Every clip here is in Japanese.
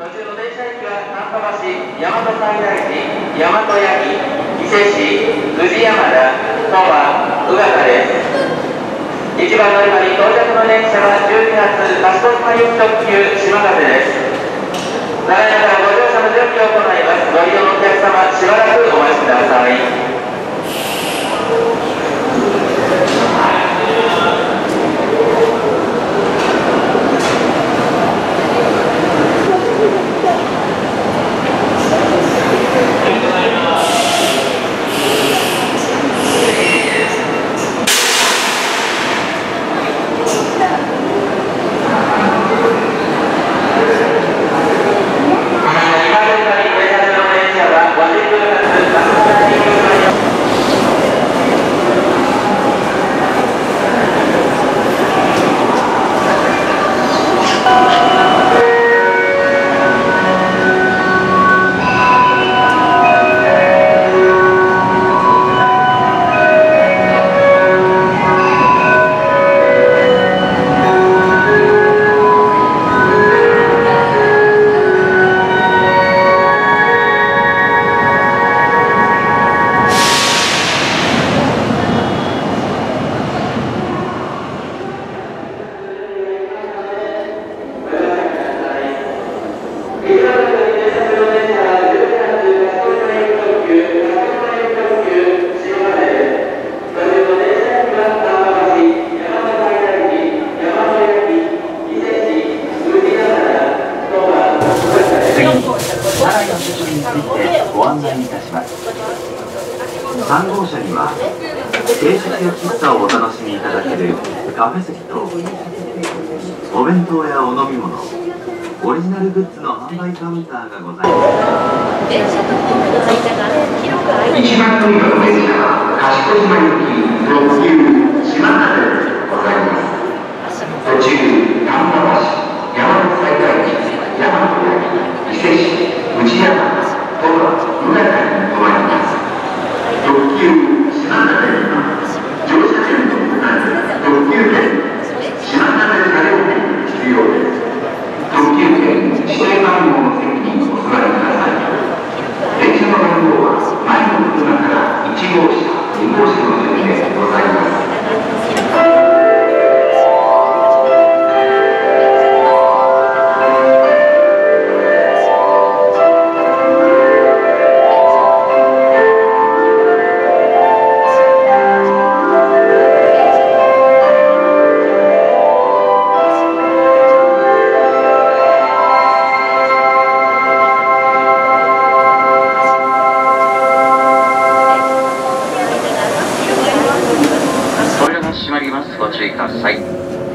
途中の電車駅は丹波橋、大和西大寺、大和八木、伊勢市、宇治山田、鳥羽、宇形です。1番乗り場に到着の電車は12発賢島行き特急しまかぜです。長屋からご乗車の準備を行います。ご利用のお客様、しばらくお待ちください。 3号車には定食や喫茶をお楽しみいただけるカフェ席とお弁当やお飲み物、オリジナルグッズの販売カウンターがございます。 電車とホームの間が広く空いてい 1番乗り場の電車は賢島行き特急しまかぜでございます。途中丹波橋、大和西大寺、大和八木、伊勢市、宇治山田、鳥羽、宇形に停まります。特急しまかぜには乗車券の他に特急券、しまかぜ車両券が必要です。特急券指定番号の席にお座りください。電車の番号は前の車から1号車、2号車の順でございます。 ご注意ください。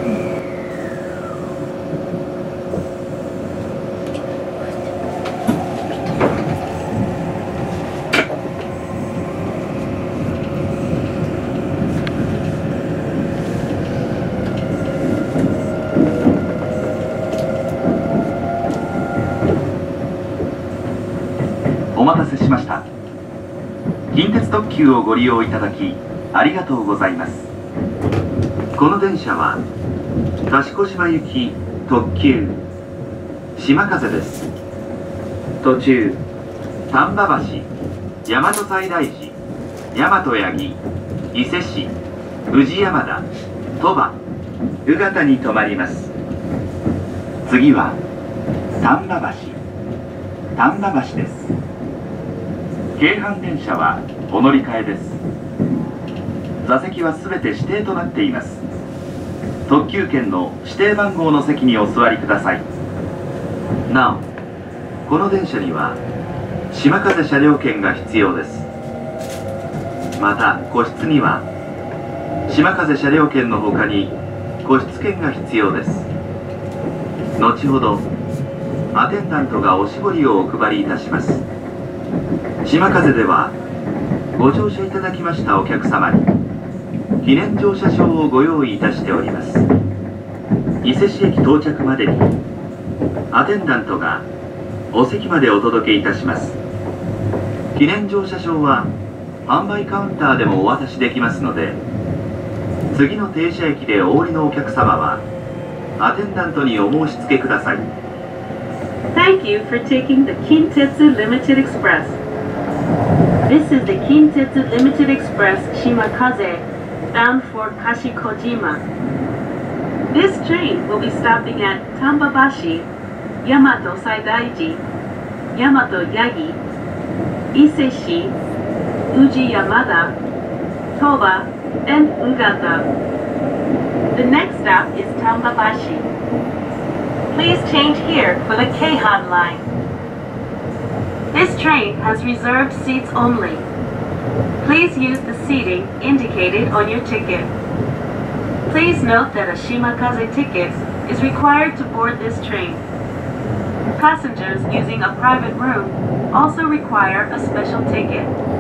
お待たせしました。近鉄特急をご利用いただきありがとうございます。この電車は賢島行き特急しまかぜです。途中丹波橋、大和西大寺、大和八木、伊勢市、宇治山田、鳥羽、宇形に停まります。次は丹波橋、丹波橋です。京阪電車はお乗り換えです。座席は全て指定となっています。特急券の指定番号の席にお座りください。なお、この電車にはしまかぜ車両券が必要です。また個室にはしまかぜ車両券の他に個室券が必要です。後ほどアテンダントがおしぼりをお配りいたします。しまかぜではご乗車いただきましたお客様に記念乗車証をご用意いたしております。伊勢市駅到着までにアテンダントがお席までお届けいたします。記念乗車証は販売カウンターでもお渡しできますので、次の停車駅でお降りのお客様はアテンダントにお申し付けください。 Thank you for taking the Kintetsu Limited Express. This is the Kintetsu Limited Express Shimakaze, bound for Kashikojima. This train will be stopping at Tambabashi, Yamato Saidaiji, Yamato Yagi, Iseshi, Uji Yamada, Toba, and Ugata. The next stop is Tambabashi. Please change here for the Keihan line. This train has reserved seats only. Please use the seating indicated on your ticket. Please note that a Shimakaze ticket is required to board this train. Passengers using a private room also require a special ticket.